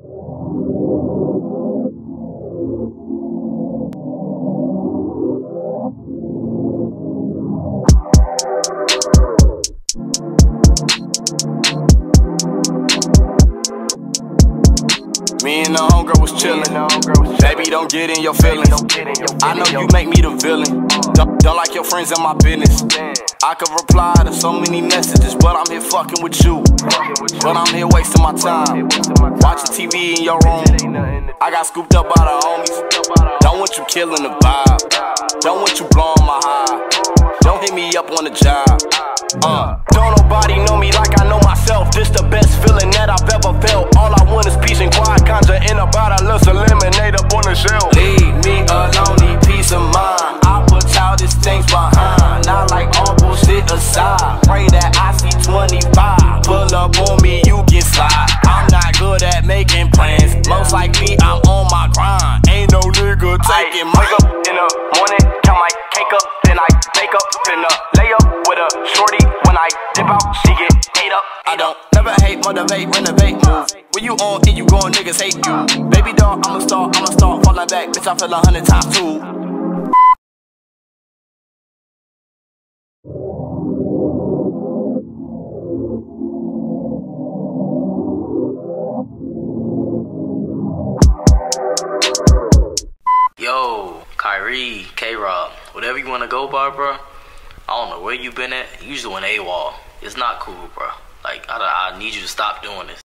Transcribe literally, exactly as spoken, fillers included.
Me and the homegirl was chillin'. Baby, don't get in your feelings. I know you make me the villain. Don't, don't like your friends in my business. I could reply to so many messages, but I'm here fucking with you. But I'm here wasting my time, watching T V in your room. I got scooped up by the homies. Don't want you killing the vibe. Don't want you blowing my high. Don't hit me up on the job. Uh, don't nobody know me like I know myself. This the best feeling that I've ever felt. All I want is peace and quiet. Conjure in a bottle of lemonade up on the shelf. Leave me alone, need peace of mind. I put childish things behind. Not like all bullshit aside. Pray that I see twenty-five. Pull up on me, you get slide. I'm not good at making plans. Most likely I'm on my grind. Ain't no nigga taking my wake up in the morning, count my cake up, then I make up, finna lay up with a shorty. When I dip out, she get ate up. I don't never hate, motivate, renovate, move. When you on and you going, niggas hate you. Baby dog, I'm a star, I'm a star, falling back, bitch, I feel a hundred times too. Yo, Kyrie, K.ROB, whatever you wanna go by, bro. I don't know where you been at. You just went AWOL. It's not cool, bro. Like, I, I need you to stop doing this.